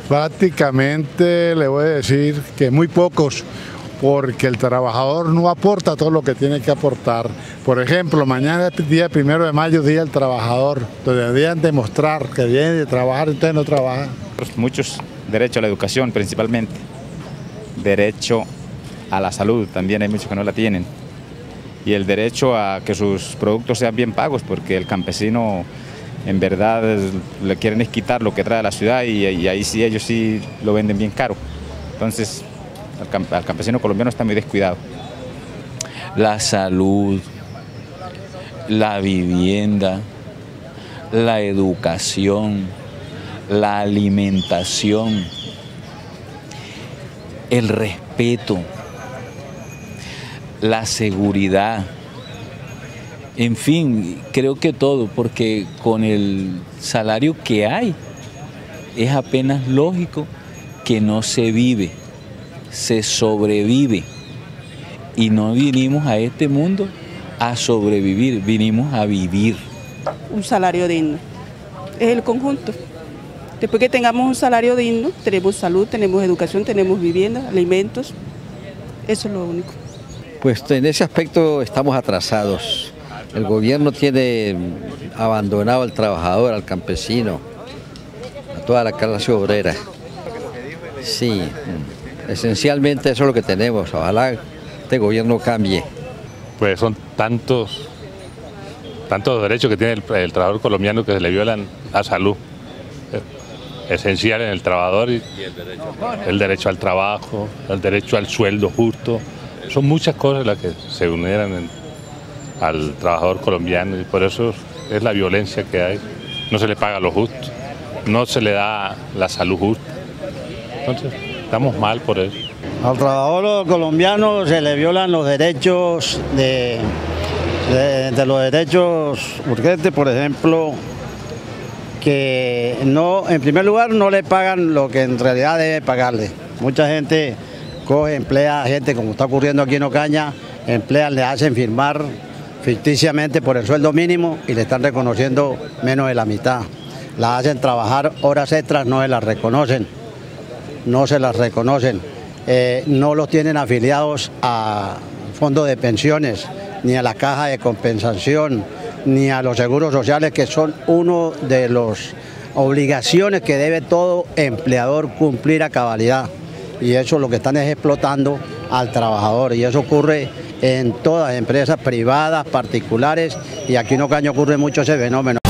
Prácticamente le voy a decir que muy pocos, porque el trabajador no aporta todo lo que tiene que aportar. Por ejemplo, mañana es día 1 de mayo, Día del Trabajador, donde deberían demostrar que vienen de trabajar y ustedes no trabajan. Muchos, derecho a la educación principalmente, derecho a la salud, también hay muchos que no la tienen, y el derecho a que sus productos sean bien pagos, porque el campesino en verdad le quieren es quitar lo que trae a la ciudad y ahí sí ellos sí lo venden bien caro. Entonces al campesino colombiano está muy descuidado. La salud, la vivienda, la educación, la alimentación, el respeto, la seguridad. En fin, creo que todo, porque con el salario que hay, es apenas lógico que no se vive, se sobrevive. Y no vinimos a este mundo a sobrevivir, vinimos a vivir. Un salario digno, es el conjunto. Después que tengamos un salario digno, tenemos salud, tenemos educación, tenemos vivienda, alimentos, eso es lo único. Pues en ese aspecto estamos atrasados. El gobierno tiene abandonado al trabajador, al campesino, a toda la clase obrera. Sí, esencialmente eso es lo que tenemos. Ojalá este gobierno cambie. Pues son tantos derechos que tiene el trabajador colombiano que se le violan la salud. Esencial en el trabajador, y el derecho al trabajo, el derecho al sueldo justo. Son muchas cosas las que se unieran al trabajador colombiano, y por eso es la violencia que hay. No se le paga lo justo, no se le da la salud justa. Entonces, estamos mal por eso. Al trabajador colombiano se le violan los derechos de los derechos urgentes, por ejemplo, que no, en primer lugar no le pagan lo que en realidad debe pagarle. Mucha gente emplea a gente, como está ocurriendo aquí en Ocaña, le hacen firmar ficticiamente por el sueldo mínimo y le están reconociendo menos de la mitad. La hacen trabajar horas extras, no se las reconocen, no los tienen afiliados a fondos de pensiones, ni a la caja de compensación, ni a los seguros sociales, que son una de las obligaciones que debe todo empleador cumplir a cabalidad. Y eso lo que están es explotando al trabajador, y eso ocurre en todas las empresas privadas, particulares, y aquí en Ocaña ocurre mucho ese fenómeno.